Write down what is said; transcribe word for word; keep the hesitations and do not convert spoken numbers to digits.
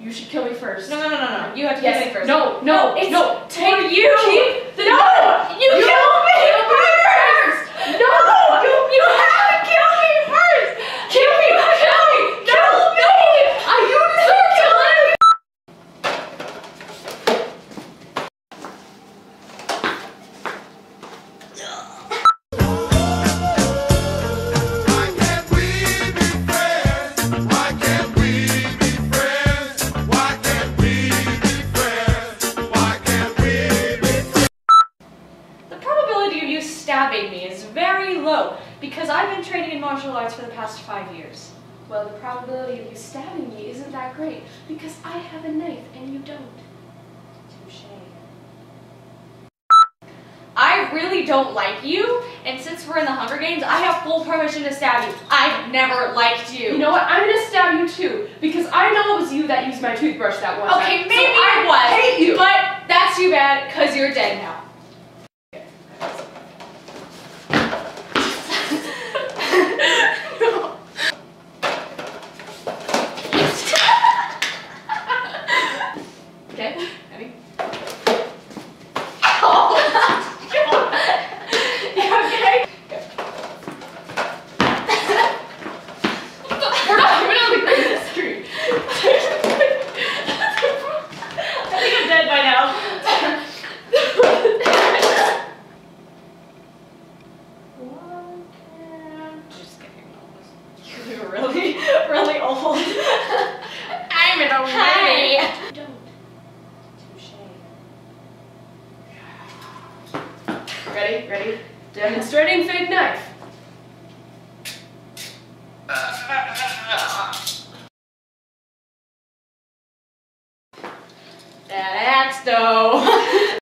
You should kill me first. No, no, no, no, no. You have to Yes. kill me first. No, no, it's no. Take For you. Keep the no. You, you kill me first. No. You, you have to kill me first. Kill me. Kill me. Kill me. I you deserve to live. Stabbing me is very low because I've been training in martial arts for the past five years. Well, the probability of you stabbing me isn't that great because I have a knife and you don't. Touché. I really don't like you, and since we're in the Hunger Games, I have full permission to stab you. I've never liked you. You know what? I'm gonna stab you too because I know it was you that used my toothbrush that one Okay, time. maybe so I it was. hate you. But that's too bad because you're dead now. Okay, ready? Oh, God. You okay? We're not even on the Christmas tree. I think I'm dead by now. Just kidding. You're really, really old. I'm an old lady. Don't. Ready? Ready? Demonstrating fake knife. That axe though.